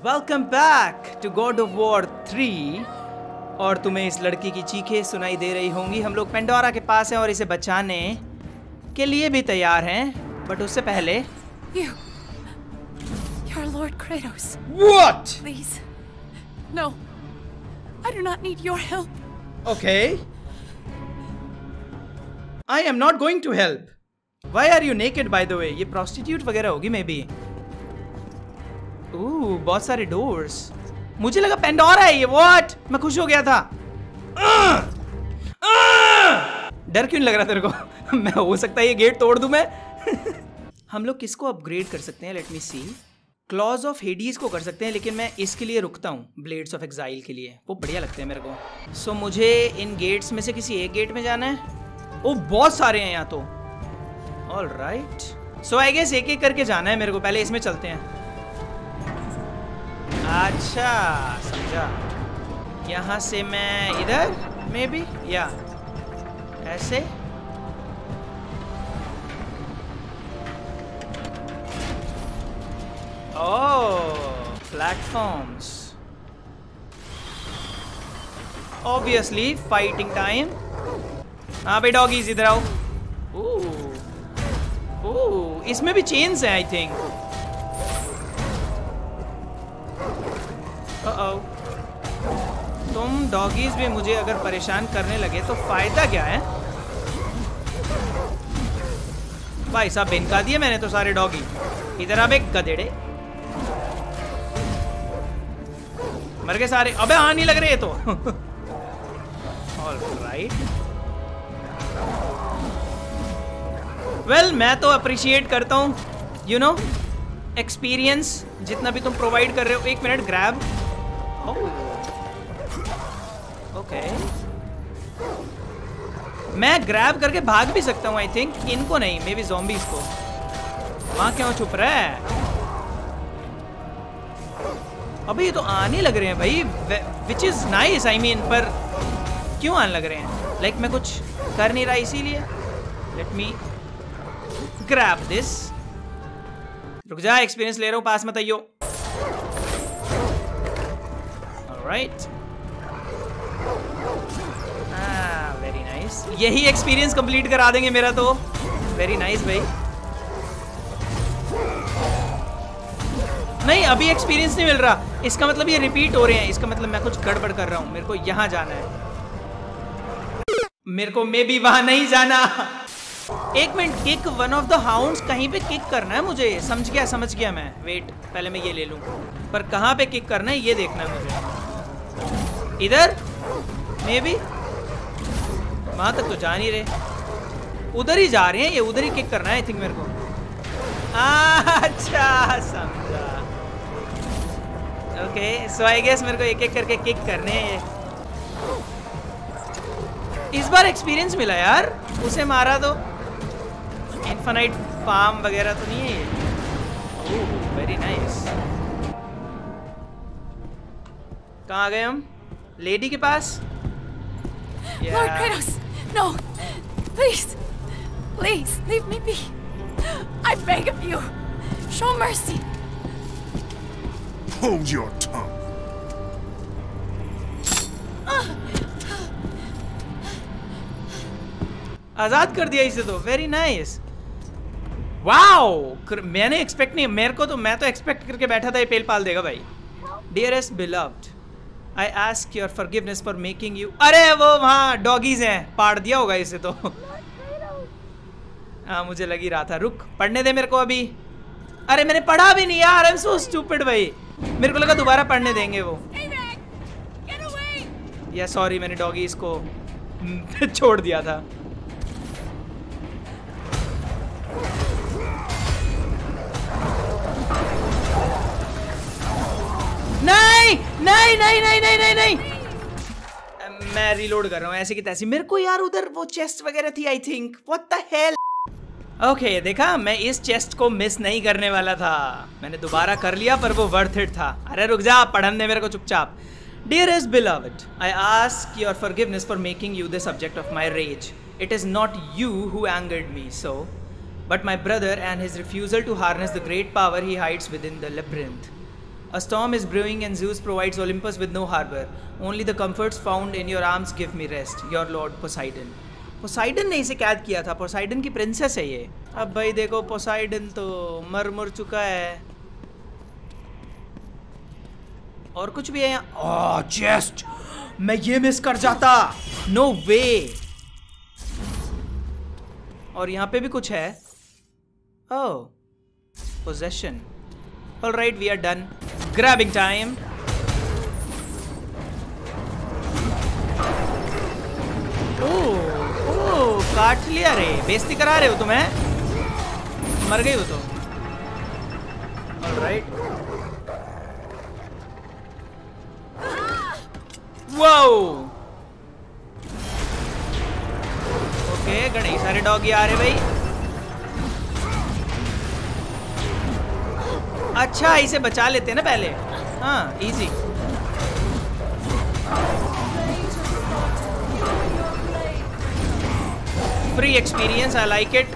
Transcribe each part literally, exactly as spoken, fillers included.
Welcome back to God of War three. और तुम्हें इस लड़की की चीखें सुनाई दे रही होंगी। हम लोग पेंडोरा के पास हैं और इसे बचाने के लिए भी तैयार हैं, बट उससे पहले You, you're Lord Kratos. What? Please, no, I do not need your help. Okay. I am not going to help. Why are you naked, by the way? ये prostitute वगैरह होगी मे बी। ओह, बहुत सारे doors. मुझे लगा Pandora है ये। What? मैं खुश हो गया था। डर क्यों नहीं लग रहा तेरे को? मैं हो सकता है ये गेट तोड़ दूं मैं। हम लोग किसको अपग्रेड कर सकते हैं? Let me see. Claws of Hades को कर सकते हैं, लेकिन मैं इसके लिए रुकता हूँ, ब्लेड्स ऑफ एक्साइल के लिए। वो बढ़िया लगते हैं मेरे को। सो so, मुझे इन गेट्स में से किसी एक गेट में जाना है। ओ बहुत सारे हैं यहाँ तो। All right, so I guess एक एक करके जाना है मेरे को। पहले इसमें चलते हैं। अच्छा समझा। यहाँ से मैं इधर मे बी, या ऐसे। Oh, platforms. Obviously fighting time. हाँ भाई डॉगीज इधर आओ। ओह ओह, इसमें भी चेन्स हैं आई थिंक। Uh-oh. तुम डॉगीज भी मुझे अगर परेशान करने लगे तो फायदा क्या है? भाई साहब बेनका दिए मैंने तो सारे डॉगी। इधर अब एक गधेड़े मर गए सारे। अबे हाँ नहीं लग रहे तो। ऑलराइट, वेल मैं तो अप्रिशिएट करता हूँ यू नो एक्सपीरियंस जितना भी तुम प्रोवाइड कर रहे हो। एक मिनट, ग्रैब। ओके, मैं ग्रैब करके भाग भी सकता हूँ आई थिंक। इनको नहीं, मे बी ज़ॉम्बीज़ को। वहाँ क्यों छुप रहा है? अबे ये तो आने लग रहे हैं भाई, which is nice I mean. पर क्यों आने लग रहे हैं? लाइक like, मैं कुछ कर नहीं रहा इसीलिए। Let me grab this. रुक जा, एक्सपीरियंस ले रहा हूँ, पास मत आइयो। Alright, very nice. यही एक्सपीरियंस कंप्लीट करा देंगे मेरा तो। वेरी नाइस भाई। नहीं, अभी एक्सपीरियंस नहीं मिल रहा। इसका मतलब ये रिपीट हो रहे हैं। इसका मतलब मैं कुछ गड़बड़ कर रहा हूँ। मेरे को यहाँ जाना है। मेरे को मे बी वहां नहीं जाना। एक minute, kick one of the hounds, कहीं पे किक करना है मुझे। समझ गया समझ गया मैं। वेट, पहले मैं ये ले लूं। पर कहाँ पे किक करना है ये देखना है मुझे। इधर मे बी, वहां तक तो जा नहीं रहे। उधर ही जा रहे हैं ये। उधर ही किक करना है आई थिंक मेरे को। अच्छा समझा। ओके, सो आई गेस मेरे को एक एक करके किक करने हैं ये। इस बार एक्सपीरियंस मिला यार। उसे मारा तो इन्फिनाइट फार्म वगैरह तो नहीं है ये। Oh very nice. कहाँ आ गए हम? लेडी के पास। yeah. Lord Kratos, no, please, please leave me be. I beg of you, show mercy. Hold your tongue. आजाद कर दिया इसे तो। Very nice. वाओ, मैंने एक्सपेक्ट नहीं, मेरे को तो, मैं तो एक्सपेक्ट करके बैठा था ये पेल पाल देगा भाई। Dearest beloved, I ask your forgiveness for making you. अरे वो वहाँ डॉगीज हैं, पाड़ दिया होगा इसे तो। हाँ मुझे लग ही रहा था। रुक, पढ़ने दे मेरे को अभी। अरे मैंने पढ़ा भी नहीं यार। आई एम सो स्टूपिड भाई। मेरे को लगा दोबारा पढ़ने देंगे वो। या सॉरी, मैंने डॉगीज को छोड़ दिया था। नहीं नहीं नहीं नहीं नहीं नहीं नहीं, मैं रिलोड कर रहा हूँ ऐसे की तैसी। मेरे को यार उधर वो चेस्ट वगैरह थी I think. What the hell. Okay, देखा, मैं इस चेस्ट को मिस नहीं करने वाला था। मैंने दोबारा कर लिया, पर वो वर्थ इट था। अरे रुक जा, पढ़न दे मेरे को चुपचाप। Dearest beloved, I ask your forgiveness for making you the subject of my rage. It is not you who angered me so, but my brother and his refusal to harness the great power he hides within the labyrinth. A storm is brewing and Zeus provides Olympus with no harbor. Only the comforts found in your arms give me rest. Your Lord Poseidon. Poseidon ने इसे कैद किया था. Poseidon की princess है ये. अब भाई देखो पोसाइडन तो मर मर चुका है. और कुछ भी है यहाँ. Oh chest. मैं ये मिस कर जाता. No way. और यहाँ पे भी कुछ है. Oh possession. Alright we are done. Grabbing time. Oh काट लिया रे. बेइज्जती करा रहे हो तुम्हें. मर गई हो तो. ऑलराइट. वाओ. ओके गणेश सारे डॉगी आ रहे भाई. अच्छा इसे बचा लेते हैं ना पहले. हाँ easy. Free experience. I like it.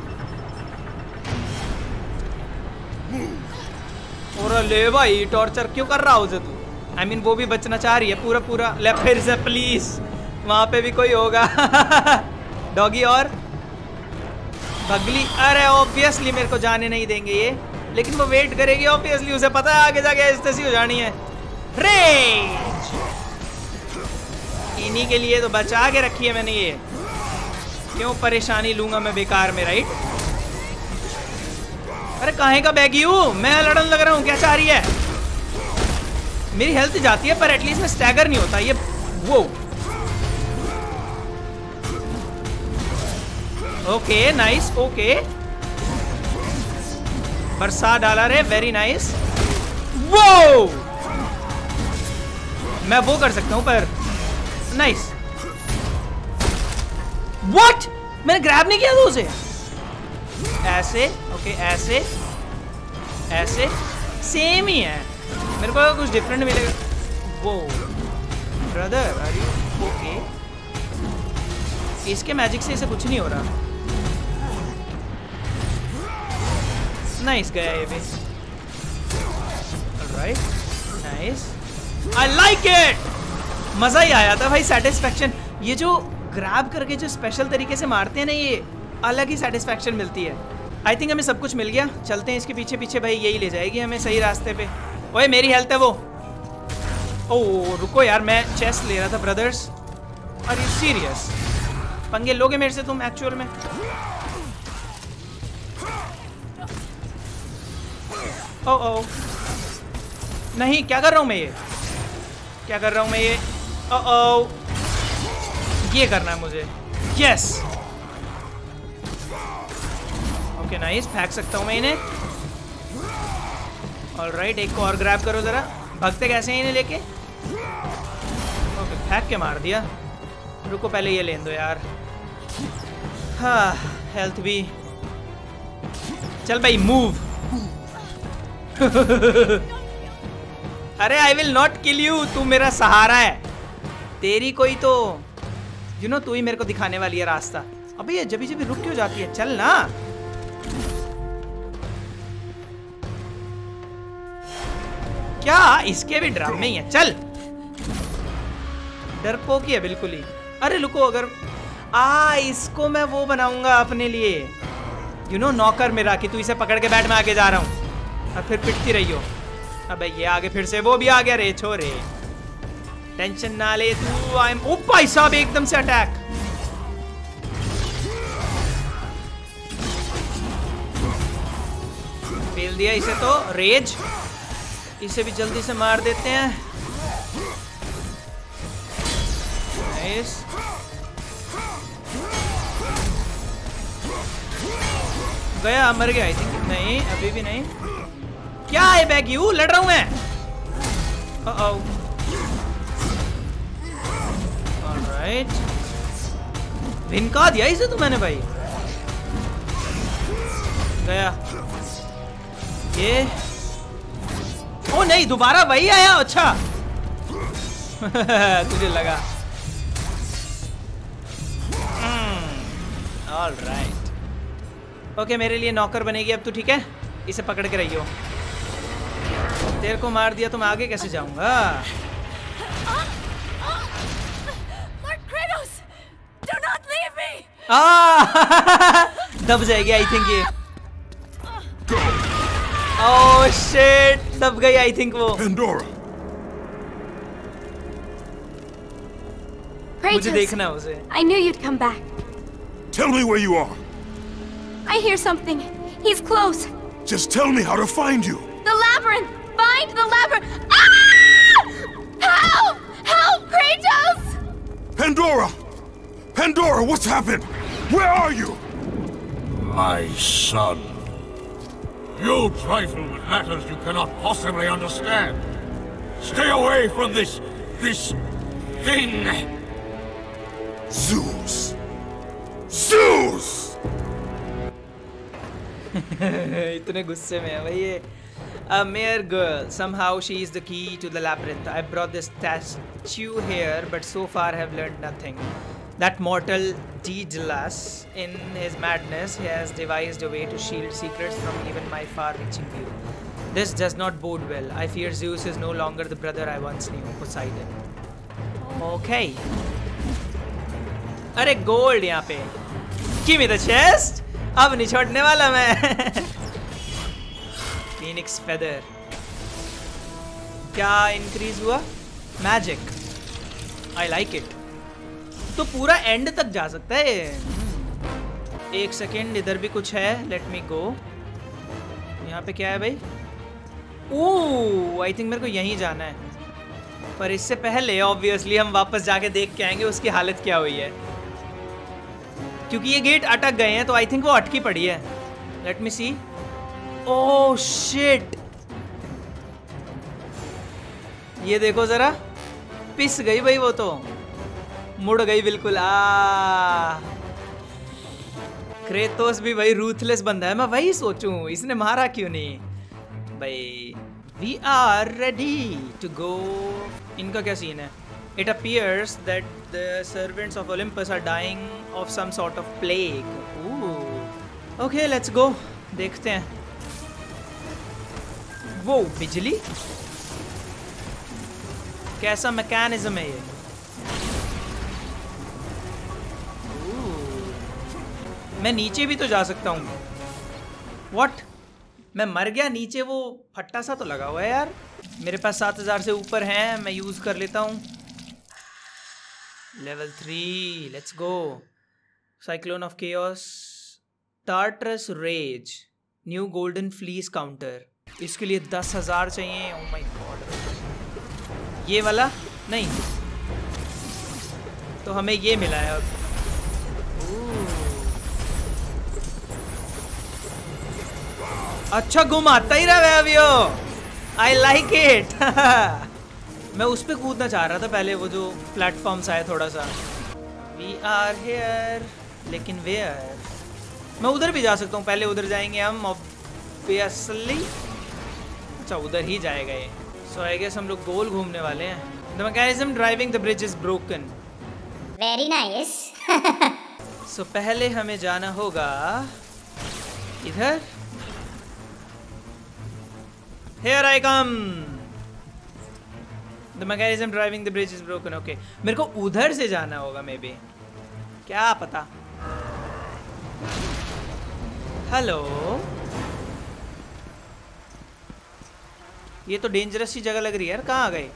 और ले भाई टॉर्चर क्यों कर रहा हो तू. आई मीन वो भी बचना चाह रही है पूरा पूरा. ले फिर से प्लीज. वहां पे भी कोई होगा. डॉगी और बगली. अरे ऑब्वियसली मेरे को जाने नहीं देंगे ये. लेकिन वो वेट करेगी ऑब्वियसली. उसे पता है आगे जाके ऐसी हो जानी है. रेज. इन्हीं के लिए तो बचा के रखी है मैंने ये. क्यों परेशानी लूंगा मैं बेकार में. राइट. अरे काहे का बैगी हूँ मैं. लड़न लग रहा हूँ. क्या चाह रही है. मेरी हेल्थ जाती है पर एटलीस्ट मैं स्टैगर नहीं होता. ये वो ओके नाइस. ओके बरसात डाला रे. Very nice. वो मैं वो कर सकता हूं पर नाइस. व्हाट. मैंने ग्रैब नहीं किया था उसे. ऐसे ओके ऐसे ऐसे सेम ही है. मेरे को कुछ डिफरेंट मिलेगा. वो ब्रदर आर यू ओके. इसके मैजिक से इसे कुछ नहीं हो रहा. नाइस गया ये भी. Alright nice. I like it. मजा ही आया था भाई. सेटिस्फैक्शन. ये जो ग्रैब करके जो स्पेशल तरीके से मारते हैं ना ये अलग ही सेटिस्फैक्शन मिलती है. आई थिंक हमें सब कुछ मिल गया. चलते हैं इसके पीछे पीछे भाई. यही ले जाएगी हमें सही रास्ते पे. ओए मेरी हेल्थ है वो. ओह रुको यार मैं चेस्ट ले रहा था. Brothers are you serious. पंगे लोगे मेरे से तुम एक्चुअल में. ओह ओह नहीं. क्या कर रहा हूँ मैं ये. क्या कर रहा हूँ मैं ये. ओह ओह ये करना है मुझे. Yes okay nice. फेंक सकता हूँ मैं इन्हें. ऑलराइट एक को और ग्रैब करो जरा. भगते कैसे हैं इन्हें लेके. ओके फेंक के मार दिया. रुको पहले ये लेन दो यार. हाँ हेल्थ भी. चल भाई मूव. अरे I will not kill you. तू मेरा सहारा है. तेरी कोई तो यू नो तू ही मेरे को दिखाने वाली है रास्ता. अबे ये जभी जभी रुक क्यों जाती है. चल ना. क्या इसके भी ड्रामे ही है. चल. डरपोकी है बिल्कुल ही. अरे रुको अगर आ इसको मैं वो बनाऊंगा अपने लिए. यू नो नौकर मेरा कि तू इसे पकड़ के बैठ. मैं आगे जा रहा हूँ और फिर पिटती रही हो. अबे ये आगे फिर से वो भी आ गया रे छोरे. टेंशन ना ले तू. I am. ओ भाई साहब एकदम से अटैक. फेल दिया इसे तो. रेज. इसे भी जल्दी से मार देते हैं. नाइस. गया मर गया आई थिंक. नहीं अभी भी नहीं. क्या है बैग यू. लड़ रहा हूं मैं. ओह ऑलराइट. भिनका दिया इसे तो मैंने भाई. गया ये. ओ नहीं दोबारा वही आया. अच्छा तुझे लगा. ऑलराइट ओके मेरे लिए नौकर बनेगी अब तू. ठीक है इसे पकड़ के रहियो. तेरे को मार दिया तो मैं आगे कैसे जाऊंगा? Lord Kratos, do not leave me. आ दब जाएगी आई थिंक ये। ओह शिट, दब गई आई थिंक वो। Pandora, मुझे देखना है उसे। I knew you'd come back. tell me where you are. I hear something. He's close. Just tell me how to find you. The labyrinth! Find the labyrinth! Ah! Help! Help, Kratos! Pandora! Pandora, what's happened? Where are you? My son. You trifle with matters you cannot possibly understand. Stay away from this... this... thing! Zeus! Zeus! इतने गुस्से में है भाई ये। A mere girl. Somehow she is the key to the labyrinth. I brought this statue here, but so far have learned nothing. That mortal Daedalus, in his madness, he has devised a way to shield secrets from even my far-reaching view. This does not bode well. I fear Zeus is no longer the brother I once knew, Poseidon. Okay. अरे gold यहाँ पे। Give me the chest. अब नहीं छोड़ने वाला मैं। Phoenix feather. क्या increase हुआ? मैजिक। I like it. तो पूरा एंड तक जा सकता है। एक सेकेंड, इधर भी कुछ है। Let me go. यहाँ पे क्या है भाई? ओह, आई थिंक मेरे को यहीं जाना है। पर इससे पहले ऑब्वियसली हम वापस जाके देख के आएंगे उसकी हालत क्या हुई है, क्योंकि ये गेट अटक गए हैं तो आई थिंक वो अटकी पड़ी है। लेट मी सी। ओह शिट, ये देखो जरा, पिस गई भाई वो तो, मुड़ गई बिल्कुल। आ क्रेटोस भी भाई रूथलेस बंदा है। मैं वही सोचूं इसने मारा क्यों नहीं भाई। We are ready to go. इनका क्या सीन है? It appears that the servants of Olympus are dying of some sort of plague. Ooh. Okay, let's go. देखते हैं। वो बिजली कैसा मैकेनिज्म है ये? मैं नीचे भी तो जा सकता हूँ। What? मैं मर गया नीचे? वो फट्टा सा तो लगा हुआ है यार। मेरे पास सात हजार से ऊपर हैं, मैं यूज कर लेता हूँ। Level three, let's go. Cyclone of chaos, Tartarus rage, new golden fleece counter. इसके लिए दस हजार चाहिए। ओह माय गॉड, ये वाला नहीं तो हमें ये मिला है अब। अच्छा घुमाता ही रहा है अभी वो। I like it. मैं उस पे कूदना चाह रहा था पहले, वो जो प्लेटफॉर्म सा है थोड़ा सा। वी आर हियर, लेकिन वेयर? मैं उधर भी जा सकता हूँ, पहले उधर जाएंगे हम ऑब्वियसली। अच्छा उधर ही जाएगा ये। सो आई गेस हम लोग गोल घूमने वाले हैं। The mechanism driving the bridge is broken. Very nice. So पहले हमें जाना होगा इधर। Here I come. The mechanism driving the bridge is broken. Okay. मेरे को उधर से जाना होगा मे बी, क्या पता। हेलो, ये तो डेंजरस सी जगह लग रही है यार। कहाँ आ गए?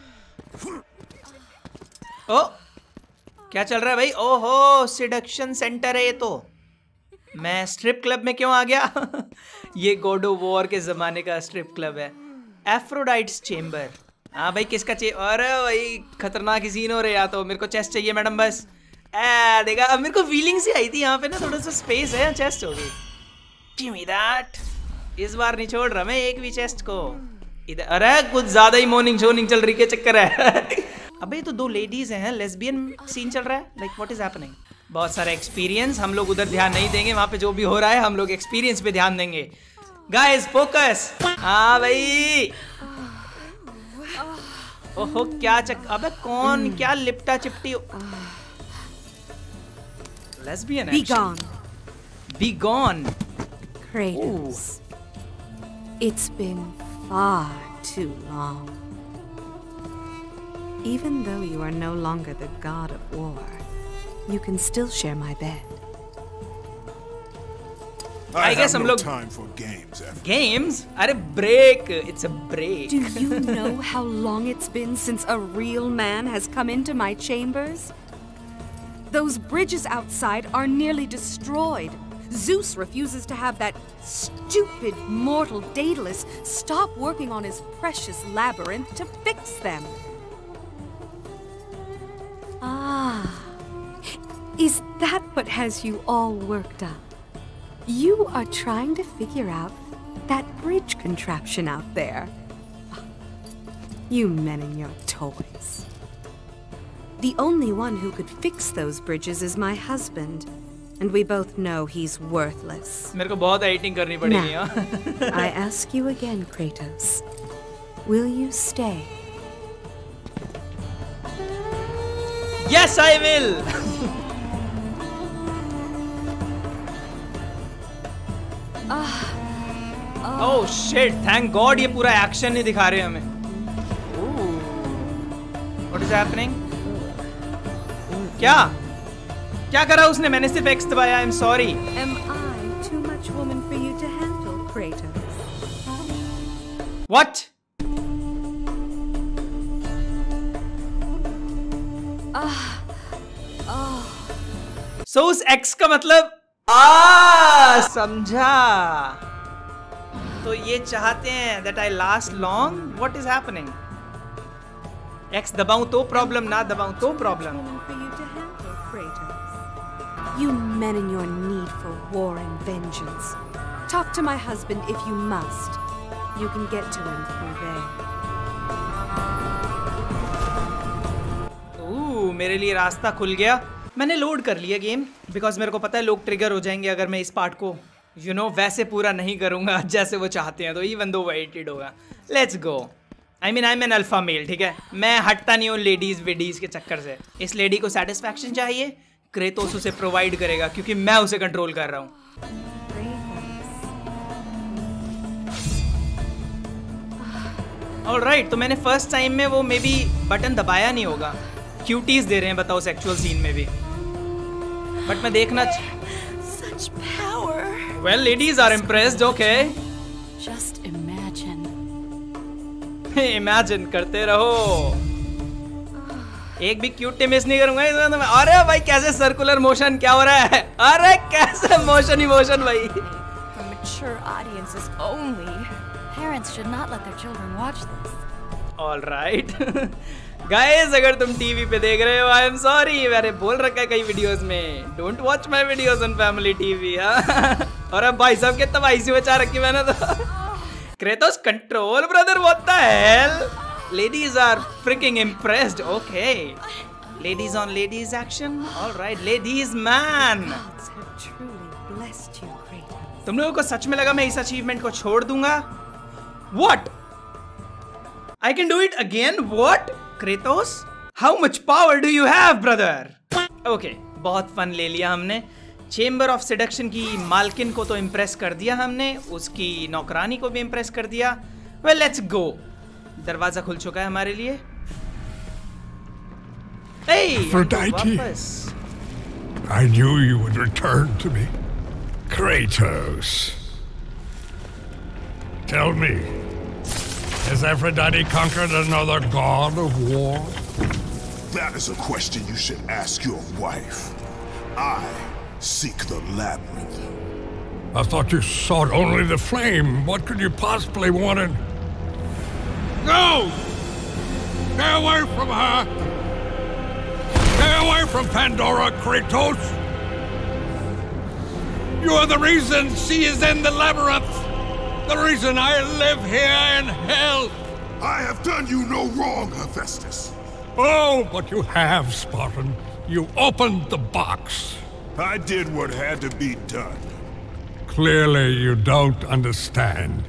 ओ क्या चल रहा है भाई? ओहो, सिडक्शन सेंटर है ये तो। मैं स्ट्रिप क्लब में क्यों आ गया? ये गॉड ऑफ वॉर के जमाने का स्ट्रिप क्लब है। Aphrodite's chamber. हाँ भाई, किसका चे? अरे भाई खतरनाक ही सीन हो रहे। या तो मेरे को चेस्ट चाहिए मैडम बस। ए देखा, अब मेरे को फीलिंग सी आई थी यहाँ पे ना, थोड़ा सा स्पेस है, चेस्ट होगी। Give me that. इस बार नहीं छोड़ रहा मैं एक भी चेस्ट को। इधर अरे कुछ ज्यादा ही मॉर्निंग शोनिंग चल रही है, चक्कर है। अबे तो दो लेडीज हैं, लेस्बियन सीन चल रहा है। Like what is happening? बहुत सारा एक्सपीरियंस। हम लोग उधर ध्यान नहीं देंगे, वहां पे जो भी हो रहा है हम लोग एक्सपीरियंस पे ध्यान देंगे। Guys focus. हाँ भाई। ओहो क्या चक, अबे कौन क्या लिपटा चिपटी? Lesbian Be gone. Be gone. Kratos. It's been far too long. Even though you are no longer the god of war, you can still share my bed. I, I guess have हम no लोग time for games. After. games. अरे break. It's a break. Do you know how long it's been since a real man has come into my chambers? Those bridges outside are nearly destroyed. Zeus refuses to have that stupid mortal Daedalus stop working on his precious labyrinth to fix them. Ah, is that what has you all worked up? You are trying to figure out that bridge contraption out there. You men and your toys. The only one who could fix those bridges is my husband, and we both know he's worthless. मेरे को बहुत editing करनी पड़ेगी Now, हाँ. I ask you again, Kratos. Will you stay? Yes, I will. Oh shit! Thank God ये पूरा action नहीं दिखा रहे हमें. Ooh. What is happening? क्या? क्या करा उसने? मैंने सिर्फ X दबाया. I'm sorry. Am I too much woman for you to handle, Kratos? What? So उस X का मतलब आ समझा. तो ये चाहते हैं that I last long. What is happening? X दबाऊं तो problem, ना दबाऊं तो problem. Woman for you to handle, Kratos. You men and your need for war and vengeance. Talk to my husband if you must. You can get to him through there. Ooh, मेरे लिए रास्ता खुल गया. मैंने load कर लिया game because मेरे को पता है लोग ट्रिगर हो जाएंगे अगर मैं इस पार्ट को यू नो वैसे पूरा नहीं करूँगा जैसे वो चाहते हैं. तो इवन दो वो एडिटेड होगा. Let's go. I mean I am an alpha male. ठीक है, मैं हटता नहीं हूँ लेडीज वेडीज के चक्कर से. इस लेडी को सेटिस्फैक्शन चाहिए, क्रेटोस उसे प्रोवाइड करेगा क्योंकि मैं उसे कंट्रोल कर रहा हूँ. ऑलराइट, तो मैंने फर्स्ट टाइम में वो मे बी बटन दबाया नहीं होगा. क्यूटीज दे रहे हैं बताओ सेक्सुअल सीन में भी. बट मैं देखना. Such power. Well, ladies are impressed. Okay. Just imagine. Imagine करते रहो. एक भी क्यूटी मिस नहीं करूंगा इसमें तो मैं. अरे भाई कैसे सर्कुलर मोशन क्या हो रहा है? अरे कैसे मोशन ही मोशन भाई. For mature audiences only. Parents should not let their children watch this. All right. Guys, अगर तुम टीवी पे देख रहे हो, I am sorry. मैंने बोल रखा है कई वीडियोस में, don't watch my videos on family T V. हाँ. और अब भाई साहब के तबाही से बचा रखी मैंने तो. Kratos control brother, what the hell? Ladies are freaking impressed. Okay. Ladies on ladies action. All right, ladies man. Gods have truly blessed you, Kratos. तुम लोगों को सच में लगा मैं इस अचीवमेंट को छोड़ दूंगा? What? I can do it again? What? Kratos? How much power do you have, brother? Okay, बहुत फन ले लिया हमने. चेम्बर ऑफ सेडक्शन की मालकिन को तो इम्प्रेस कर दिया हमने, उसकी नौकरानी को भी इम्प्रेस कर दिया. Well, let's go. दरवाजा खुल चुका है हमारे लिए. Hey, Aphrodite. वापस. I knew you would return to me. Kratos. Tell me, has Aphrodite conquered another god of war? That is a question you should ask your wife. I seek the labyrinth. I thought you sought only the flame. What could you possibly want in... No! Stay away from her! Stay away from Pandora, Kratos! You are the reason she is in the labyrinth! The reason I live here in hell! I have done you no wrong, Hephaestus. Oh, but you have, Spartan. You opened the box. I did what had to be done. Clearly you don't understand.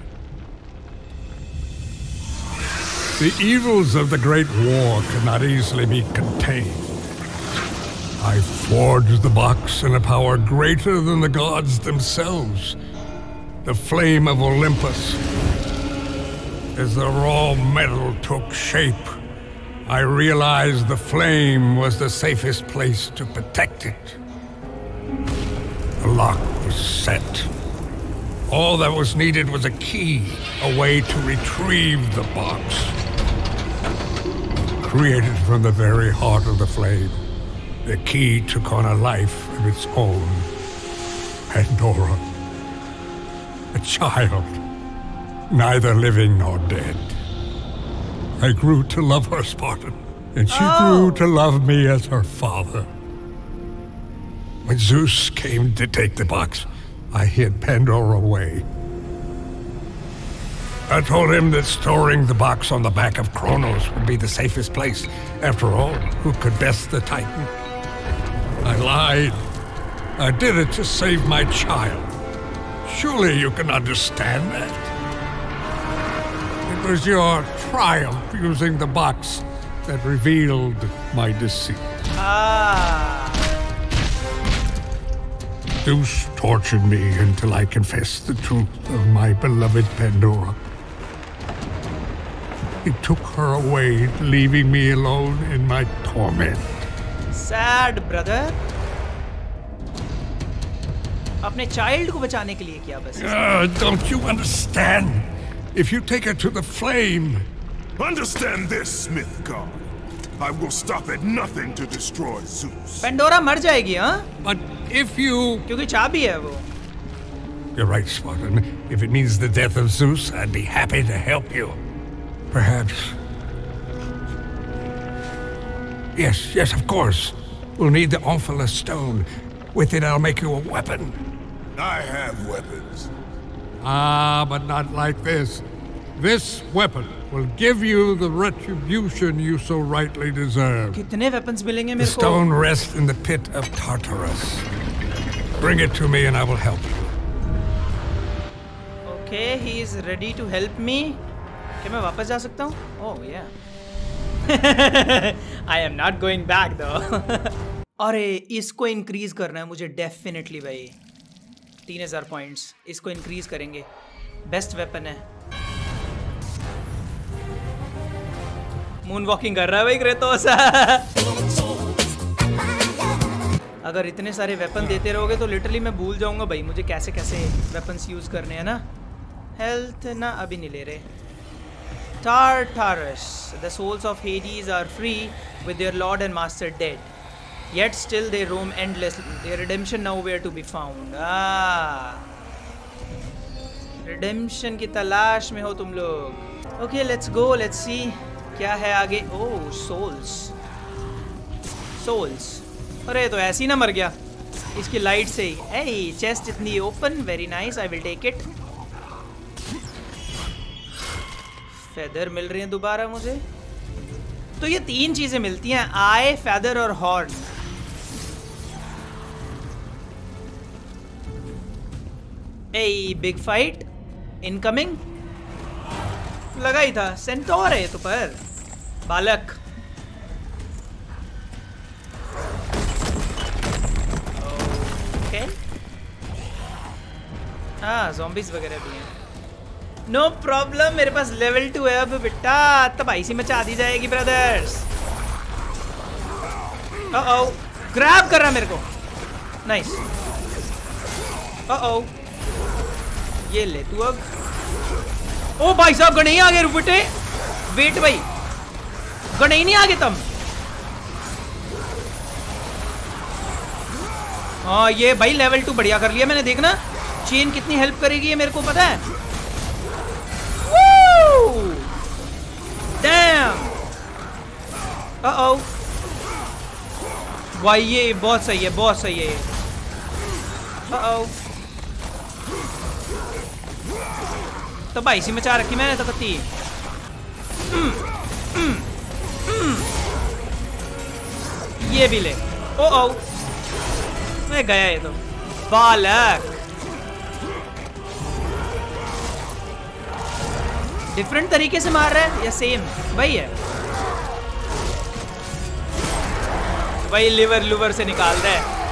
The evils of the Great War cannot easily be contained. I forged the box in a power greater than the gods themselves. The flame of Olympus. As the raw metal took shape, I realized the flame was the safest place to protect it. The lock was set. All that was needed was a key, a way to retrieve the box. Created from the very heart of the flame, the key took on a life of its own. Pandora. A child, neither living nor dead. I grew to love her, Spartan, and she Oh. grew to love me as her father. When Zeus came to take the box, I hid Pandora away. I told him that storing the box on the back of Kronos would be the safest place. After all, who could best the Titan? I lied. I did it to save my child. Surely you can understand that. It was your triumph using the box that revealed my deceit. Ah. Zeus tortured me until I confessed the truth of my beloved Pandora. He took her away, leaving me alone in my torment. Sad brother. अपने child को बचाने के लिए किया बस. Uh, don't you understand? If you take her to the flame... Understand this, Smith God. I will stop at nothing to destroy Zeus. Pandora मर जाएगी, हाँ? But if you... क्योंकि चाबी है वो. You're right, Spartan. If it means the death of Zeus, I'd be happy to help you. Perhaps... Yes, yes, of course. We'll need the Omphalos stone. With it, I'll make you a weapon. I have weapons. Ah, but not like this. This weapon will give you the retribution you so rightly deserve. कितने weapons मिलेंगे The मेरे को? stone rests in the pit of Tartarus. Bring it to me and I will help you. Okay, he is ready to help me. क्या मैं वापस जा सकता हूँ? Oh yeah. I am not going back though. अरे इसको increase करना है मुझे definitely भाई. तीन हजार points. इसको increase करेंगे. Best weapon है. मून वॉकिंग कर रहा है भाई क्रेटोस. अगर इतने सारे वेपन देते रहोगे तो लिटरली मैं भूल जाऊंगा भाई मुझे कैसे कैसे वेपन्स यूज करने हैं ना. हेल्थ ना अभी नहीं ले रहे. Tartarus, the souls of Hades are free with their lord and master dead. Yet still they roam endlessly. Their redemption nowhere to be found. Ah, redemption की तलाश में हो तुम लोग. Okay, let's go. Let's see. क्या है आगे? Oh, souls. Souls. अरे तो ऐसे ही ना मर गया इसकी लाइट से ही. Hey, chest इतनी open. Very nice. I will take it. Feather मिल रही हैं दोबारा मुझे. तो ये तीन चीजें मिलती हैं, आई, फेदर और horn. A big fight incoming. लगा ही था. सेंटोर है तो पर बालक. ओके. हाँ ज़ॉम्बीज वगैरह भी हैं. No no problem. मेरे पास लेवल टू है अब बेटा. तबाही सी मचा दी जाएगी ब्रदर्स. ओ ग्रैब कर रहा मेरे को. नाइस. ओ ये ले तू अब. ओ भाई साहब गणेई आ गए रुपटे. वेट भाई गणेई नहीं आ गए तुम. हाँ ये भाई लेवल टू बढ़िया कर लिया मैंने. देखना चेन कितनी हेल्प करेगी ये मेरे को पता है. Damn! Uh-oh. भाई ये बहुत सही है, बहुत सही है. Uh-oh. तो भाई इसी में चाह रखी मैंने तो कत्ती. mm, mm, mm. ये भी ले. ओ-ओ. मैं गया ये तो. बालक. डिफरेंट तरीके से मार रहा है या सेम वही है. वही लिवर लुवर से निकाल रहा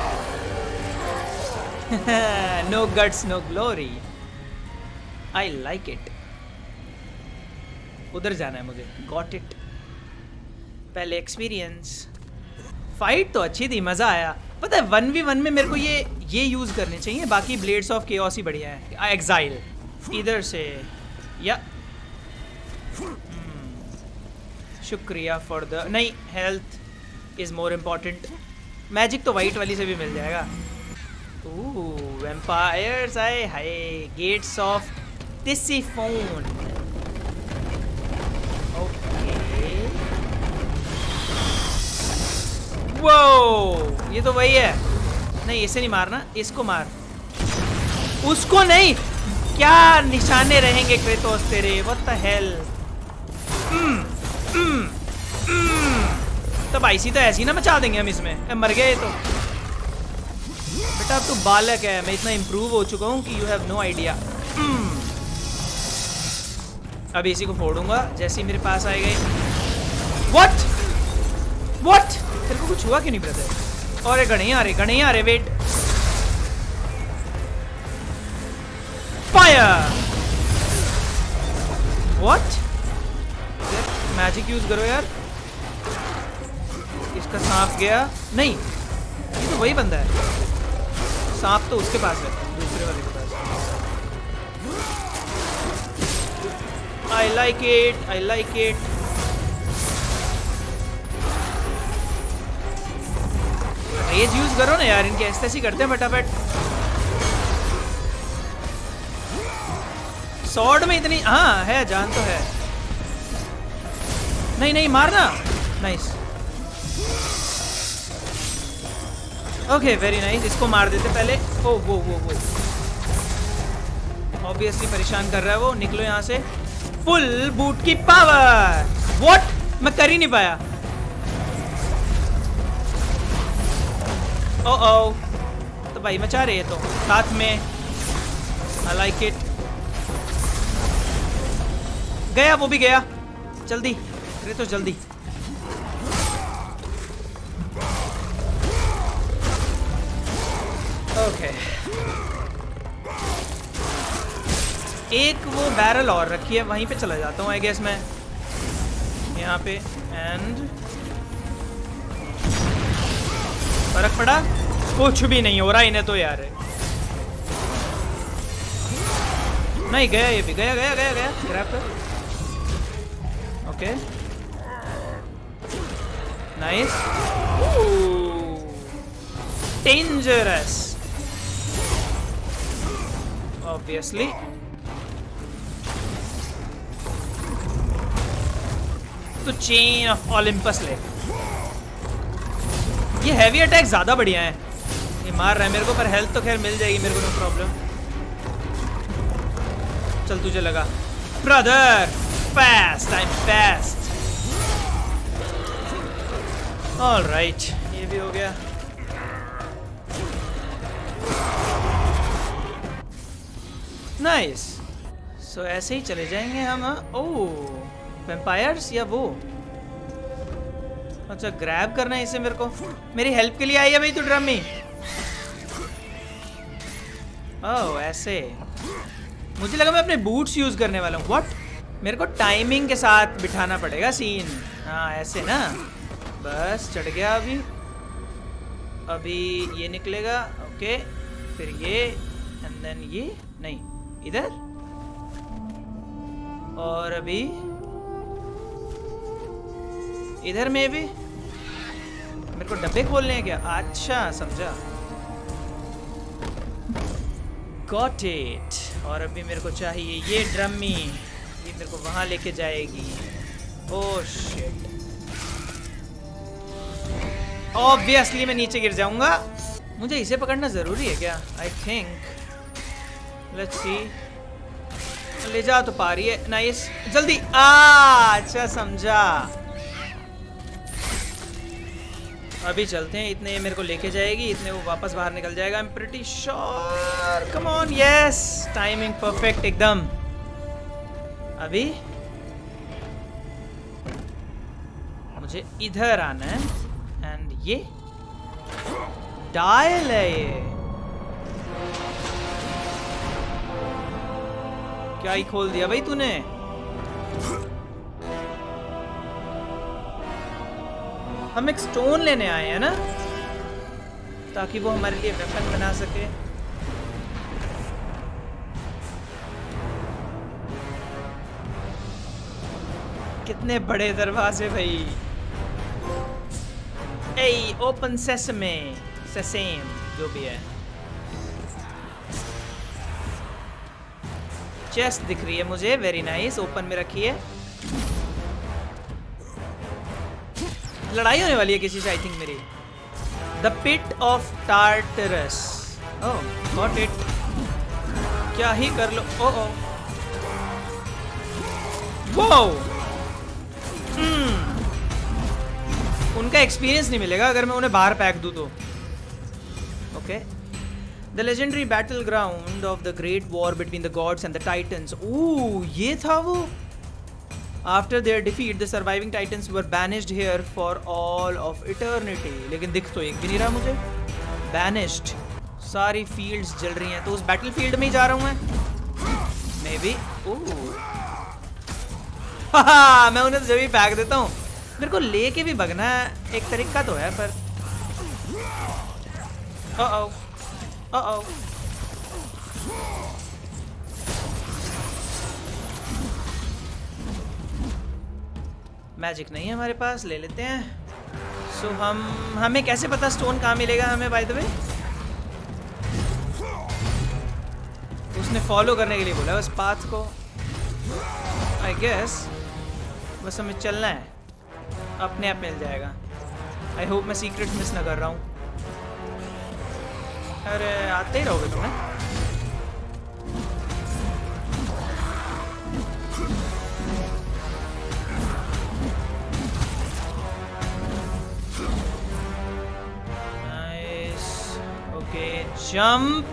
है. No guts no glory. I like it. उधर जाना है मुझे। Got it. पहले एक्सपीरियंस। फाइट तो अच्छी थी, मजा आया। पता है वन वी वन में मेरे को ये ये यूज करने चाहिए, बाकी ब्लेड्स ऑफ केओस ही बढ़िया है। एग्जाइल इधर से या शुक्रिया फॉर द नहीं, health is more important. Magic तो वाइट वाली से भी मिल जाएगा। ओह वैम्पायर्स आए हाय। Gates of Tisiphone. ओके वो ये तो वही है। नहीं इसे नहीं मारना, इसको मार। उसको नहीं। क्या निशाने रहेंगे क्रेटोस तेरे। What the hell. तब आईसी तो ऐसी ना मचा देंगे हम इसमें। मर गए तो बेटा अब तो बालक है। मैं इतना इम्प्रूव हो चुका हूँ कि यू हैव नो आइडिया। अब इसी को फोड़ूंगा जैसे ही मेरे पास आएगा। व्हाट व्हाट तेरे को कुछ हुआ क्यों नहीं ब्रदर? और गणे आ रहे गणे आ रहे। Wait fire. What magic use करो यार। इसका सांप गया। नहीं ये तो वही बंदा है। सांप तो उसके पास है, दूसरे वाले के पास। I like it I like it. Rage use करो ना यार, इनके ऐसे ऐसे करते हैं फटाफट। सॉर्ड में इतनी हाँ है जान तो है। नहीं नहीं मारना। Nice okay very nice. इसको मार देते पहले। ओ वो वो वो ऑब्वियसली परेशान कर रहा है वो। निकलो यहाँ से। फुल बूट की पावर। व्हाट मैं कर ही नहीं पाया। ओ ओ तो भाई मचा रहे हैं तो साथ में। I like it. गया वो भी गया। जल्दी अरे तो जल्दी। ओके एक वो बैरल और रखी है, वहीं पे चला जाता हूँ आई गेस मैं यहाँ पे। एंड फर्क पड़ा? कुछ भी नहीं हो रहा इन्हें तो यार। नहीं गया ये भी। गया गया गया गया ग्रैब कर। Okay nice. Dangerous obviously. तो चेन ऑफ ओलंपस ले। ये हैवी अटैक ज्यादा बढ़िया है। ये मार रहा है मेरे को, पर हेल्थ तो खैर मिल जाएगी मेरे को, नो प्रॉब्लम। चल तुझे लगा brother. Fast I am fast. Alright ये भी हो गया। नाइस सो ऐसे ही चले जाएंगे हम। ओह वैम्पायर्स या वो। अच्छा ग्रैब करना है इसे मेरे को। मेरी हेल्प के लिए आई है भाई तू ड्रम में। ओह ऐसे। मुझे लगा मैं अपने बूट्स यूज करने वाला हूँ। व्हाट मेरे को टाइमिंग के साथ बिठाना पड़ेगा सीन। हाँ ऐसे ना। बस चढ़ गया अभी। अभी ये निकलेगा। ओके फिर ये एंड देन ये। नहीं इधर। और अभी इधर में भी। मेरे को डब्बे खोलने हैं क्या? अच्छा समझा। Got it. और अभी मेरे को चाहिए ये ड्रमी। ये मेरे को वहां लेके जाएगी। Oh shit. ऑब्वियसली मैं नीचे गिर जाऊंगा। मुझे इसे पकड़ना जरूरी है क्या? I think let's see. ले जा तो पा रही है। नाइस जल्दी। आ अच्छा समझा। अभी चलते हैं। इतने ये मेरे को लेके जाएगी, इतने वो वापस बाहर निकल जाएगा। I am pretty sure. Come on yes timing perfect एकदम। अभी मुझे इधर आना है एंड ये डायल है। ये क्या ही खोल दिया भाई तूने। हम एक स्टोन लेने आए हैं ना, ताकि वो हमारे लिए वेपन बना सके। कितने बड़े दरवाजे भाई। ए ओपन सेसमे, सेसेम जो भी है। चेस्ट दिख रही है मुझे, वेरी नाइस। ओपन में रखी है। लड़ाई होने वाली है किसी से आई थिंक मेरी। The pit of Tartarus. Oh got it. क्या ही कर लो। ओ ओ वो उनका एक्सपीरियंस नहीं मिलेगा अगर मैं उन्हें बाहर पैक दूं तो। Okay. The legendary battle ground of the great war between the gods and the titans. Oh ये था वो। After their defeat the surviving titans were banished here for all of eternity. लेकिन दिख तो एक भी नहीं रहा मुझे। बैनिश्ड। सारी फील्ड्स जल रही हैं, तो उस बैटल फील्ड में ही जा रहा हूं मैं मे बी। ओह हाहा, मैं उन्हें तो जब भी फेंक देता हूँ। मेरे को लेके भी भगना एक तरीका तो है पर। ओ ओ ओ मैजिक नहीं है हमारे पास, ले लेते हैं। सो so, हम हमें कैसे पता स्टोन कहाँ मिलेगा हमें बाय द वे? उसने फॉलो करने के लिए बोला उस पाथ को आई गेस। बस हमें चलना है, अपने आप मिल जाएगा। आई होप मैं सीक्रेट मिस ना कर रहा हूँ। अरे आते ही रहोगे तुम्हें। नाइस। Okay jump.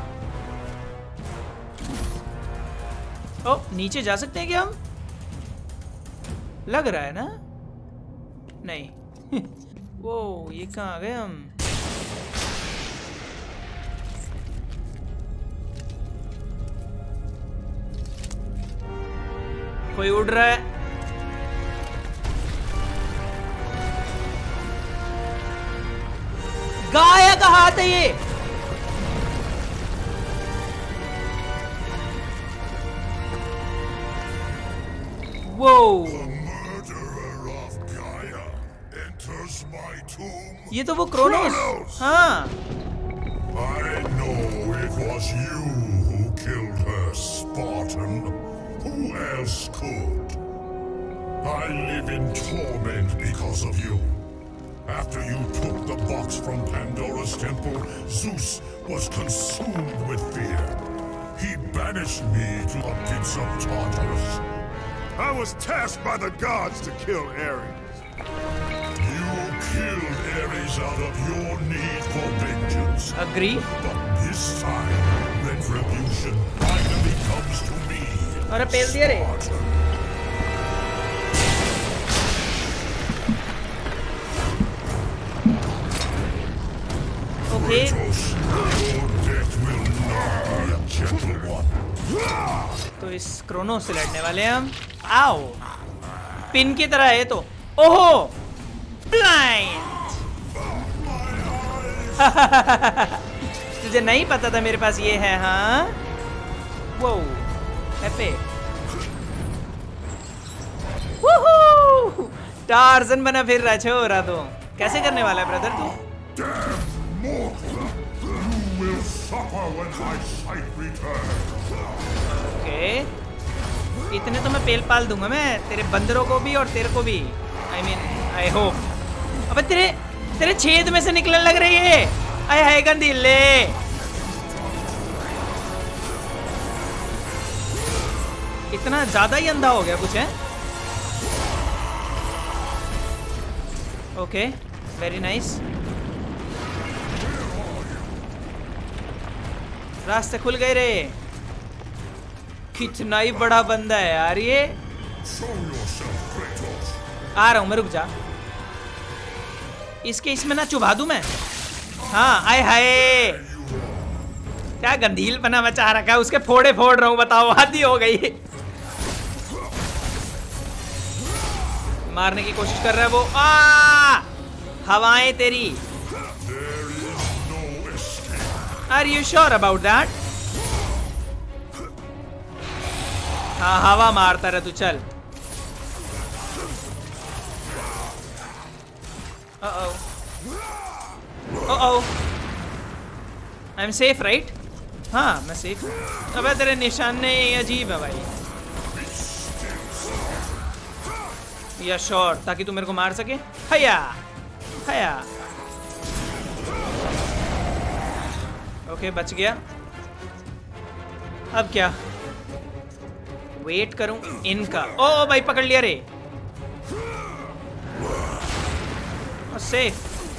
ओ नीचे जा सकते हैं क्या हम? लग रहा है ना? नहीं। वो ये कहाँ आ गए हम? कोई उड़ रहा है। गाय का हाथ है ये। वो ये तो वो क्रोनोस। हाँ I know it was you who killed her, Spartan. Who else could? I live in torment because of you. After you took the box from Pandora's temple, Zeus was consumed with fear. He banished me to the pits of Tartarus. I was tasked by the gods to kill Ares. You killed Ares out of your need for vengeance. Agree. But this time, retribution finally comes to me. अरे पेल दिया रे। Okay. तो इस Kronos से लड़ने वाले हैं हम। आओ पिन की तरह है तो। ओहो ब्लाइंड। तुझे नहीं पता था मेरे पास ये है? हाँ वो वूहू टार्जन बना फिर रहा छोरा। तो कैसे करने वाला है ब्रदर तू? ओके इतने तो मैं पेल पाल दूंगा मैं तेरे बंदरों को भी और तेरे को भी। I mean I hope. अबे तेरे तेरे छेद में से निकलने लग रही है। आय हाय गंदीले। इतना ज्यादा ही अंधा हो गया कुछ है। Okay very nice. रास्ते खुल गए रे। कितना ही बड़ा बंदा है यार ये। आ रहा हूं मैं, रुक जा। इसके इसमें ना चुभा दूं मैं। हाँ आय हाय क्या गंदील पना मचा रखा है। उसके फोड़े फोड़ रहा हूं। बताओ आधी हो गई। मारने की कोशिश कर रहा है वो। आ हवाएं तेरी। Are you sure about that? हाँ हवा मारता रहा तू, चल। Uh-oh. Uh-oh. I'm safe, right? हाँ मैं सेफ हूँ। अबे तेरे निशाने अजीब है भाई। या श्योर, ताकि तू मेरे को मार सके। हया हया। ओके बच गया। अब क्या? वेट करूं इनका। ओ, ओ भाई पकड़ लिया रे। सेफ।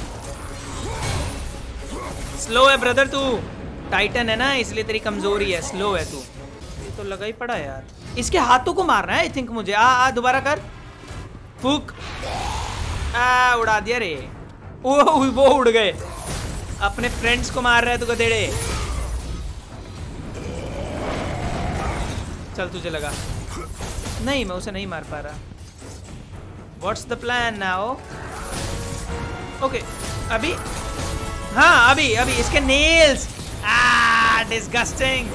स्लो है ब्रदर तू। टाइटन है ना इसलिए तेरी कमजोरी है, स्लो है तू। ये तो लगा ही पड़ा यार। इसके हाथों को मारना है आई थिंक मुझे। आ आ दोबारा कर। फूक। आ उड़ा दिया रे। ओ वो उड़ गए। अपने फ्रेंड्स को मार रहा है तू गधेड़े। चल तुझे लगा। नहीं मैं उसे नहीं मार पा रहा। What's the plan now? Okay अभी हाँ अभी अभी इसके नेल्स। Ah disgusting.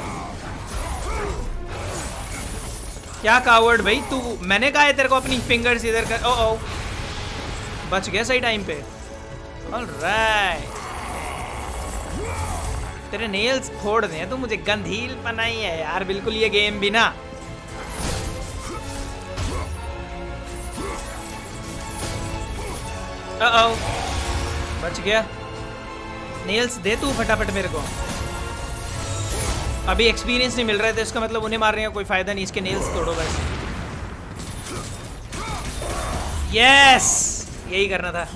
क्या कावर्ड भाई तू। मैंने कहा है तेरे को अपनी फिंगर्स इधर कर। ओ ओ बच गया सही टाइम पे। ऑलराइट तेरे नेल्स फोड़ दे तू। मुझे गंधील बनाई है यार बिल्कुल ये गेम भी ना। ओ बच गया। नेल्स दे तू फटाफट मेरे को। अभी एक्सपीरियंस नहीं मिल रहा है तो इसका मतलब उन्हें मारने का कोई फायदा नहीं। इसके नेल्स तोड़ो बस। यस यही करना था।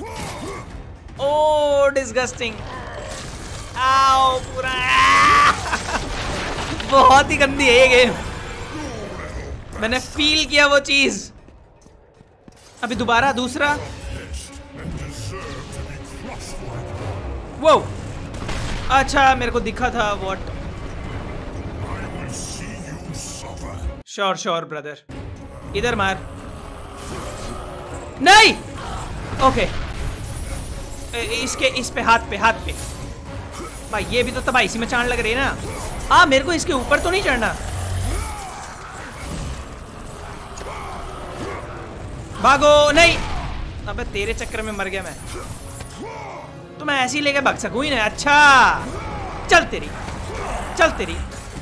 Oh disgusting. आओ पूरा बहुत ही गंदी है ये गेम। मैंने फील किया वो चीज। अभी दोबारा दूसरा। वो अच्छा मेरे को दिखा था। व्हाट? Sure sure brother. इधर मार। नहीं ओके इसके इस पे हाथ पे हाथ पे। भाई ये भी तो तबाही सी में चांद लग रही है ना। आ मेरे को इसके ऊपर तो नहीं चढ़ना। भागो। नहीं अबे तेरे चक्कर में मर गया मैं। तो मैं ऐसे ही लेके भाग सकूं ही ना। अच्छा चल तेरी चल तेरी।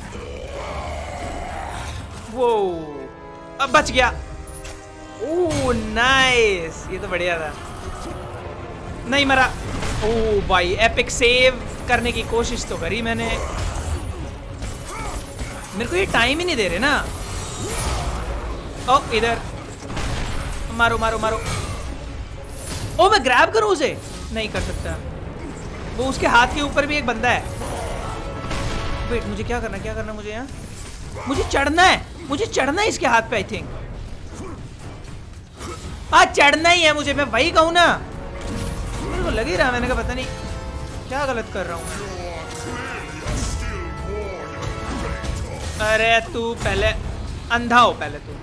वो अब बच गया। ओह नाइस ये तो बढ़िया था। नहीं मरा। ओह भाई एपिक सेव करने की कोशिश तो करी मैंने। मेरे को ये टाइम ही नहीं दे रहे ना। ओ इधर मारो मारो मारो। ओ मैं ग्रैब करूं उसे? नहीं कर सकता। वो उसके हाथ के ऊपर भी एक बंदा है। वेट मुझे क्या करना क्या करना मुझे यहाँ? मुझे चढ़ना है। मुझे चढ़ना है इसके हाथ पे आई थिंक। हाँ चढ़ना ही है मुझे। मैं वही कहूँ ना। मेरे को लग ही रहा। मैंने कहा पता नहीं क्या गलत कर रहा हूँ। अरे तू पहले अंधा हो पहले तू।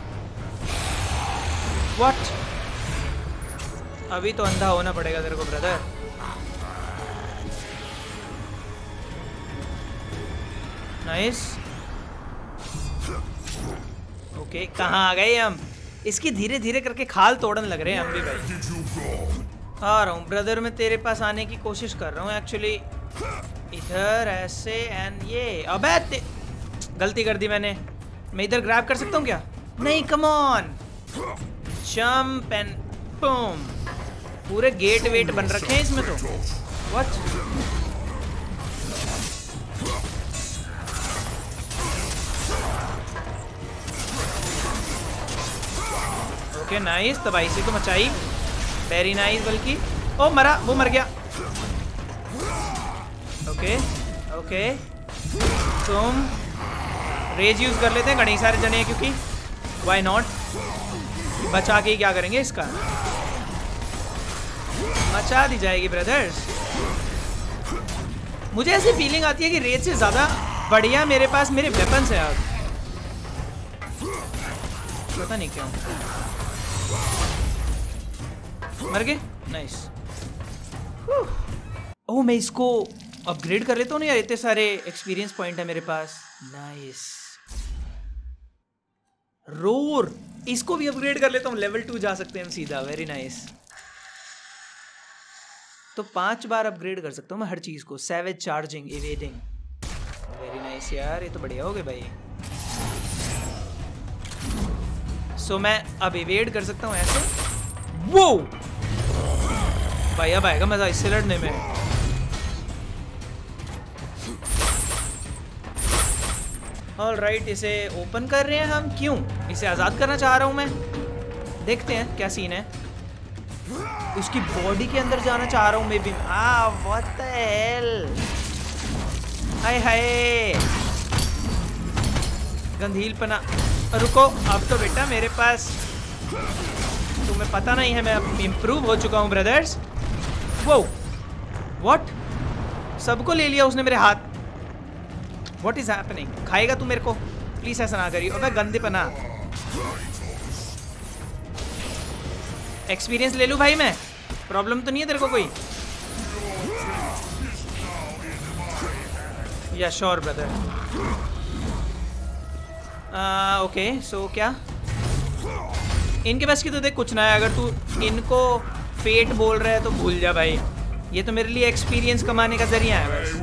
व्हाट? अभी तो अंधा होना पड़ेगा तेरे को ब्रदर। नाइस ओके कहाँ आ गए हम? इसकी धीरे धीरे करके खाल तोड़न लग रहे हैं हम भी भाई। आ रहा हूँ ब्रदर। मैं तेरे पास आने की कोशिश कर रहा हूँ एक्चुअली। इधर ऐसे एंड ये। अबे गलती कर दी मैंने। मैं इधर ग्रैब कर सकता हूँ क्या? नहीं come on. Jump and boom. पूरे गेट वेट बन रखे हैं इसमें तो। व्हाट? ओके नाइस तबाही से तो मचाई। वेरी नाइस बल्कि। ओ मरा। वो मर गया। ओके ओके तुम रेज यूज कर लेते हैं। घने सारे जने हैं क्योंकि व्हाई नॉट। बचा के ही क्या करेंगे इसका। मचा दी जाएगी ब्रदर्स। मुझे ऐसी फीलिंग आती है कि रेज से ज्यादा बढ़िया मेरे पास मेरे वेपन्स हैं अब। पता नहीं क्यों। मर गए। नाइस ओह मैं इसको अपग्रेड कर लेता हूँ ना यार, इतने सारे एक्सपीरियंस पॉइंट है मेरे पास। नाइस। रोर इसको भी अपग्रेड कर लेता हूँ, लेवल टू जा सकते हैं हम सीधा। Very nice. तो पांच बार अपग्रेड कर सकता हूँ मैं हर चीज को। Savage, charging, evading. Very nice यार, ये तो बढ़िया हो गए भाई। सो so, मैं अब इवेड कर सकता हूँ ऐसे। वो भाई अब आएगा मजा इससे लड़ने में। ऑल राइट, इसे ओपन कर रहे हैं हम। क्यों? इसे आजाद करना चाह रहा हूं मैं। देखते हैं क्या सीन है। उसकी बॉडी के अंदर जाना चाह रहा हूं मैं भी। Ah what the hell. हाय हाय गंधील पना। रुको, अब तो बेटा मेरे पास तुम्हें पता नहीं है, मैं अब इम्प्रूव हो चुका हूँ ब्रदर्स। वो व्हाट, सबको ले लिया उसने मेरे हाथ। What is happening? खाएगा तू मेरे को? प्लीज ऐसा ना करियो। अबे गंदे पना। एक्सपीरियंस ले लूं भाई मैं? प्रॉब्लम तो नहीं है तेरे को कोई? या श्योर ब्रदर। ओके सो क्या इनके पास की तो देख कुछ ना है। अगर तू इनको फेट बोल रहा है तो भूल जा भाई। ये तो मेरे लिए एक्सपीरियंस कमाने का जरिया है बस।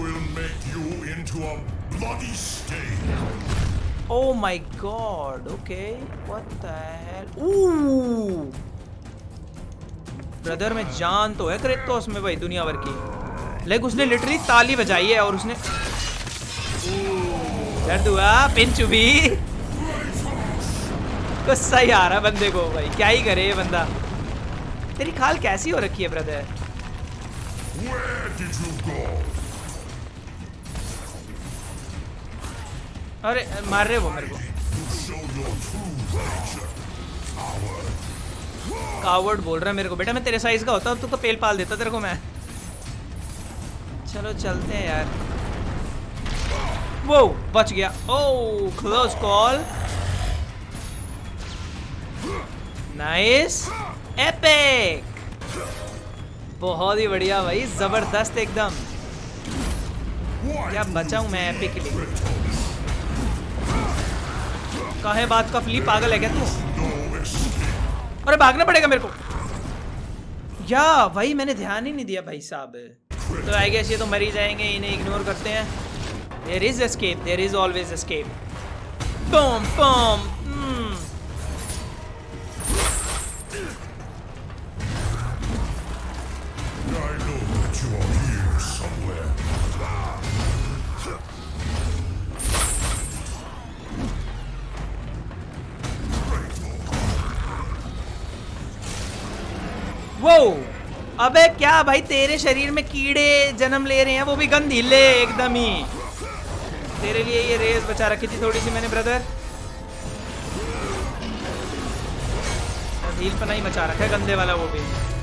Oh my god, okay, what the hell? Ooh! Brother में जान तो है क्रेटोस में भाई दुनिया भर की। लाइक उसने लिटरली ताली बजाई है और उसने दर्द हुआ, पिन चुभी। गुस्सा ही आ रहा बंदे को भाई, क्या ही करे ये बंदा। तेरी खाल कैसी हो रखी है ब्रदर? अरे मार रहे वो मेरे को। कावर्ड बोल रहा है मेरे को। बेटा मैं तेरे साइज का होता तो, तो पेल पाल देता तेरे को मैं। चलो चलते हैं यार। वो बच गया। Oh close call. Nice epic, बहुत ही बढ़िया भाई, जबरदस्त एकदम। क्या बचा हूं मैं एपिक के लिए। काहे बात का फ्ली, पागल है क्या तू? अरे भागना पड़ेगा मेरे को। या भाई मैंने ध्यान ही नहीं दिया भाई साहब। तो आई गेस ये तो मर ही जाएंगे, इन्हें इग्नोर करते हैं। There is escape, there is always escape. बम बम। वो अबे क्या भाई, तेरे शरीर में कीड़े जन्म ले रहे हैं, वो भी गंधीले एकदम ही। तेरे लिए ये रेस बचा रखी थी थोड़ी सी मैंने ब्रदर। गंधील पना ही मचा रखा है गंदे वाला वो भी।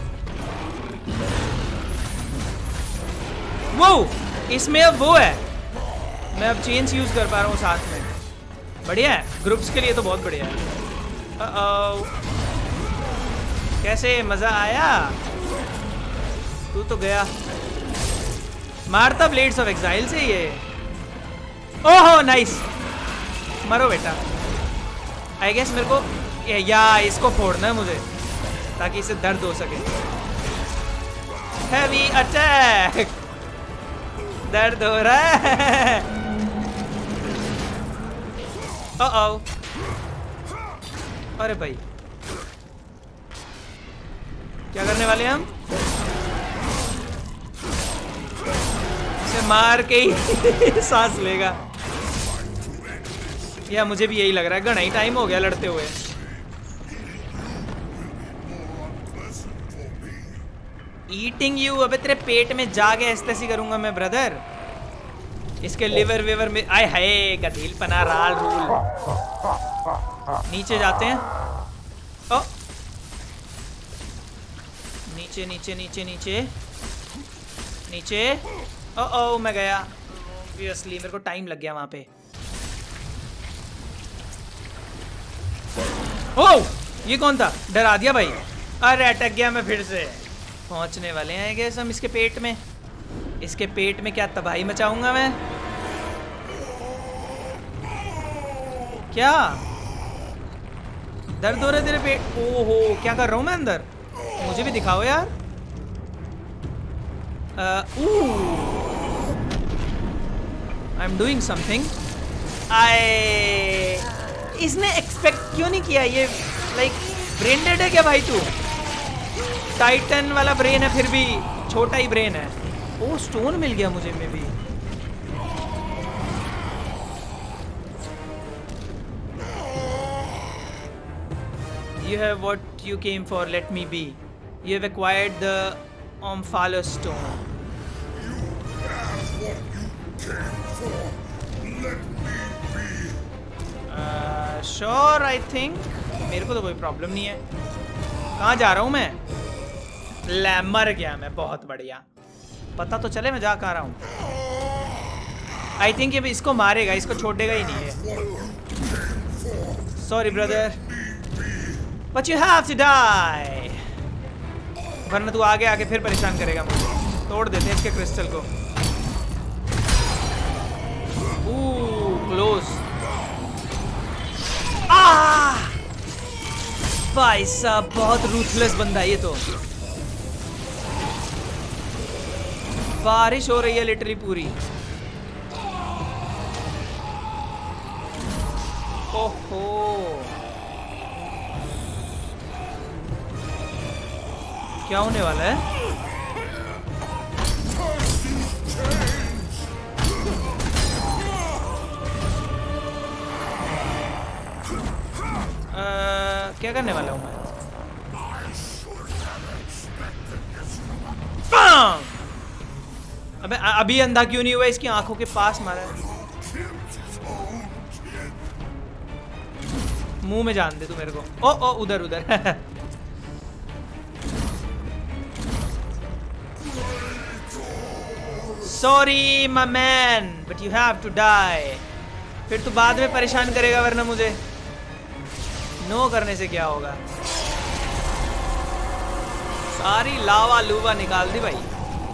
वो इसमें अब वो है, मैं अब चेंज यूज कर पा रहा हूँ साथ में। बढ़िया है, ग्रुप्स के लिए तो बहुत बढ़िया है। uh-oh. कैसे मजा आया? तू तो गया। मारता ब्लेड्स ऑफ एक्साइल से ये। ओहो नाइस, मरो बेटा। आई गेस मेरे को या इसको फोड़ना है मुझे ताकि इसे दर्द हो सके। हैवी अटैक, दर्द हो रहा है। ओह अरे भाई क्या करने वाले हैं हम? इसे मार के ही सांस लेगा। या मुझे भी यही लग रहा है, घना ही टाइम हो गया लड़ते हुए। ईटिंग यू, अबे तेरे पेट में जाके ऐसी करूंगा मैं ब्रदर। इसके लिवर विवर में आए हाय गधील पना राल रूल। नीचे जाते हैं। ओ नीचे नीचे नीचे नीचे नीचे। ओ ओ मैं गया। ऑब्वियसली मेरे को टाइम लग गया वहां पे। ओ ये कौन था? डरा दिया भाई। अरे अटक गया मैं फिर से। पहुंचने वाले हैं आई गेस हम इसके पेट में। इसके पेट में क्या तबाही मचाऊंगा मैं। क्या दर्द हो रहा है तेरे पेट? ओहो क्या कर रहा हूं मैं अंदर, मुझे भी दिखाओ यार। I am doing something. I इसने एक्सपेक्ट क्यों नहीं किया ये? लाइक ब्रेन डेड है क्या भाई तू? टाइटन वाला ब्रेन है फिर भी छोटा ही ब्रेन है। ओ स्टोन मिल गया मुझे में भी। You have what you came for, let me be. You have acquired the Omphale stone. You have what you came for. Let me be. Uh, sure, I think. मेरे को तो कोई प्रॉब्लम नहीं है। कहाँ जा रहा हूँ मैं? ले मर गया मैं, बहुत बढ़िया। पता तो चले मैं जा कहाँ रहा हूँ। आई थिंक ये इसको मारेगा, इसको छोड़ेगा ही नहीं है। Sorry brother, but you have to die, वरना तू आगे आके फिर परेशान करेगा मुझे। तोड़ देते हैं इसके क्रिस्टल को। ओह क्लोज। आह भाई साहब बहुत रूथलेस बंदा है ये तो। बारिश हो रही है लिटरली पूरी। ओहो क्या होने वाला है? आ, क्या करने वाला हूं मैं? अबे अभी अंधा क्यों नहीं हुआ? इसकी आंखों के पास मारा है। मुंह में जान दे तू मेरे को। ओ ओ उधर उधर। Sorry my man but you have to die. फिर तू बाद में परेशान करेगा, वरना मुझे नो करने से क्या होगा। सारी लावा लूवा निकाल दी भाई।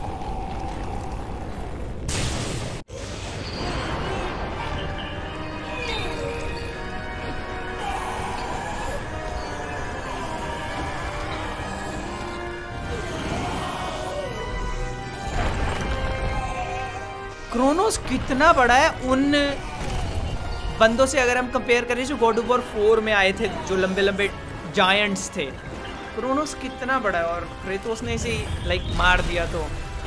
क्रोनोस कितना बड़ा है उन बंदों से अगर हम कंपेयर करें जो गॉड ऑफ वॉर फोर में आए थे, जो लंबे लंबे जायंट्स थे। क्रोनोस कितना बड़ा है और क्रेटोस ने इसे लाइक मार दिया। तो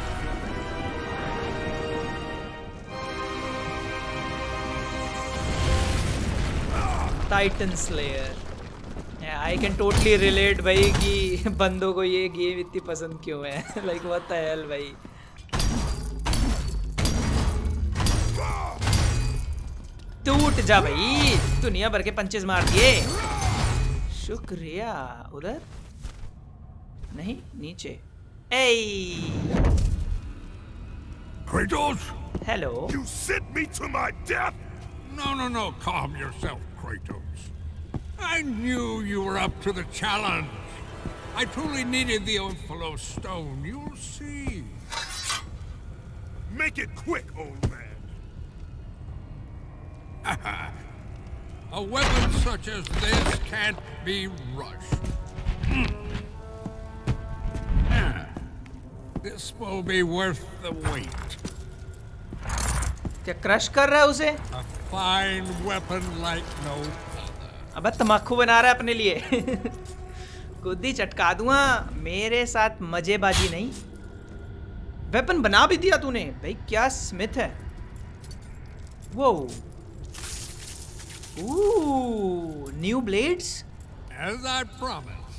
titan slayer. I can totally relate भाई कि बंदों को ये गेम इतनी पसंद क्यों है। लाइक व्हाट द हेल भाई। टूट जा भाई, दुनिया भर के पंचेस मार दिए। शुक्रिया। उधर नहीं, नीचे। ए Kratos? Hello. You sent me to my death? No, no, no. Calm yourself, Kratos. I knew you were up to the challenge. I truly needed the Omphale stone. You'll see. Make it quick, old man. A weapon such as this can't be rushed. This will be worth the wait. क्या crush कर रहा है उसे? A fine weapon like no other. अबे तम्बाकू बना रहा है अपने लिए। खुद ही चटका दूंगा, मेरे साथ मजेबाजी नहीं। वेपन बना भी दिया तूने भाई, क्या स्मिथ है वो। Ooh, new blades? As I promised.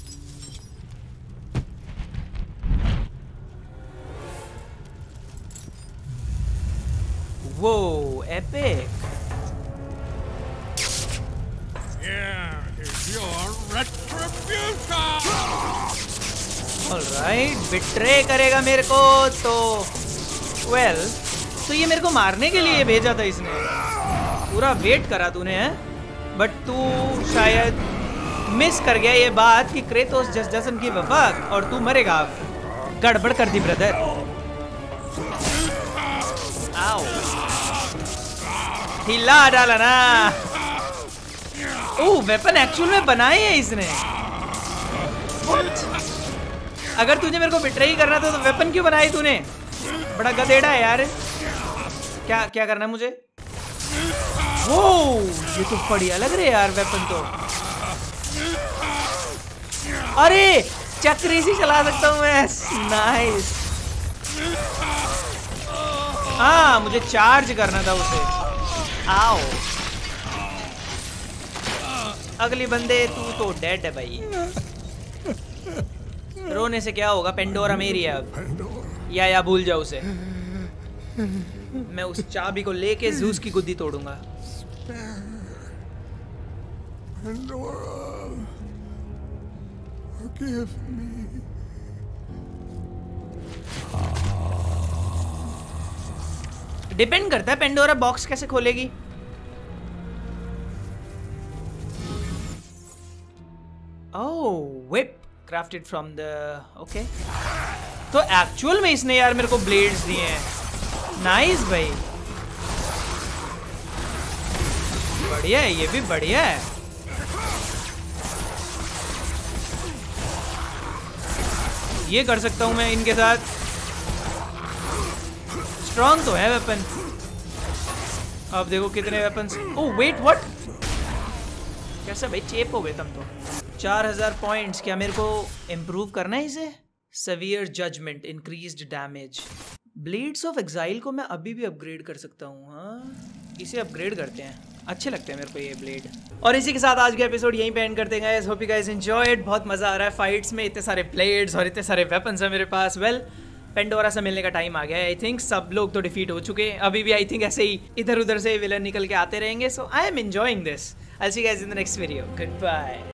Whoa, epic. Here is your retribution. All right, betray करेगा मेरे को तो well, तो ये मेरे को मारने के लिए भेजा था इसने। पूरा वेट करा तूने है, बट तू शायद मिस कर गया ये बात कि Kratos just doesn't give a fuck और तू मरेगा अब। गड़बड़ कर दी ब्रदर। आओ, हिला डाला ना। ओह, वेपन एक्चुअल में बनाए हैं इसने। What? अगर तुझे मेरे को बिट्रे ही करना था तो वेपन क्यों बनाई तूने? बड़ा गधेड़ा है यार। क्या क्या करना है मुझे? वो ये तो बढ़िया लग रहे यार वेपन तो। अरे चक्री सी चला सकता हूँ मैं। नाइस। हाँ, मुझे चार्ज करना था उसे। आओ, अगली बंदे तू तो डेड है भाई। रोने से क्या होगा, पेंडोरा मेरी है अब। या या भूल जाओ उसे। मैं उस चाबी को लेके ज़ूस की गुद्दी तोड़ूंगा। डिपेंड करता है पेंडोरा बॉक्स कैसे खोलेगी। Oh, whip crafted from the okay। तो एक्चुअल में इसने यार मेरे को ब्लेड्स दिए हैं। नाइस भाई, बढ़िया है, ये भी बढ़िया है। ये कर सकता हूं मैं इनके साथ। स्ट्रॉन्ग तो है वेपन। अब देखो कितने वेपन्स। Oh wait, what? कैसा भाई, चेप हो गए तुम तो। चार हजार पॉइंट्स। क्या मेरे को इम्प्रूव करना है इसे? Saviour judgement, increased damage. Blades of exile को मैं अभी भी अपग्रेड कर सकता हूँ। हाँ, इसे अपग्रेड करते हैं, अच्छे लगते हैं मेरे को ये ब्लेड। और इसी के साथ आज का एपिसोड यहीं पे एंड करते हैं guys. Hope you guys enjoyed. बहुत मजा आ रहा है फाइट्स में, इतने सारे ब्लेड्स और इतने सारे वेपन्स है मेरे पास। वेल well, पेंडोरा से मिलने का टाइम आ गया है। आई थिंक सब लोग तो डिफीट हो चुके हैं, अभी भी आई थिंक ऐसे ही इधर उधर से विलन निकल के आते रहेंगे। So I am enjoying this. I see you guys in the next video. Good bye.